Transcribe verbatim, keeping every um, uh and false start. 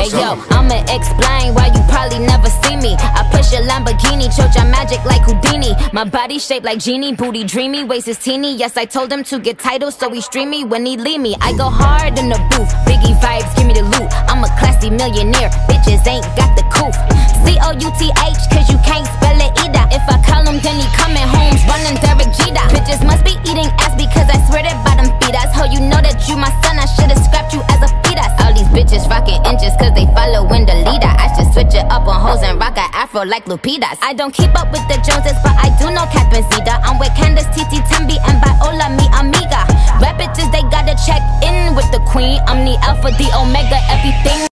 Hey yo, I'ma explain why you probably never see me. I push a Lamborghini, choke your magic like Houdini. My body shaped like genie, booty dreamy, waist is teeny. Yes, I told him to get titles, so he stream me when he leave me. I go hard in the booth, Biggie vibes, give me the loot. I'm a classy millionaire, bitches ain't got the couth. C O U T H, cause you can't spell it either. If I call him, then he coming home, running Derek Jeter. Bitches must be eating ass because I swear that bottom feed us. Ho, you know that you my son, I should've scrapped you as a fetus. All these bitches rocking inches cause they following the leader. I should switch it up on hoes and rock a afro like Lupitas. I don't keep up with the Joneses, but I do know Catherine Zeta. I'm with Candace, Titi, Tembi, and Viola, mi amiga. Rap bitches, they gotta check in with the queen. I'm the alpha, the omega, everything.